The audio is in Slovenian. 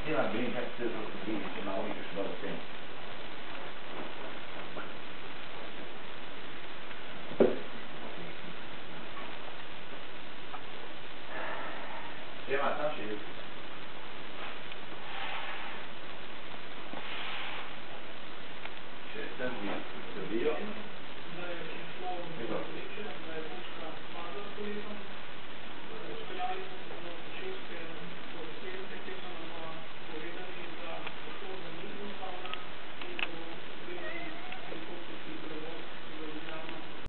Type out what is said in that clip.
Sim, lá bem, já que você na única estudava sempre.